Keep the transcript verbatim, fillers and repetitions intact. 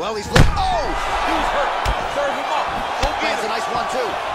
Well, he's look. Oh! He's hurt. Serve him up. Go get Lands him. a nice one, too.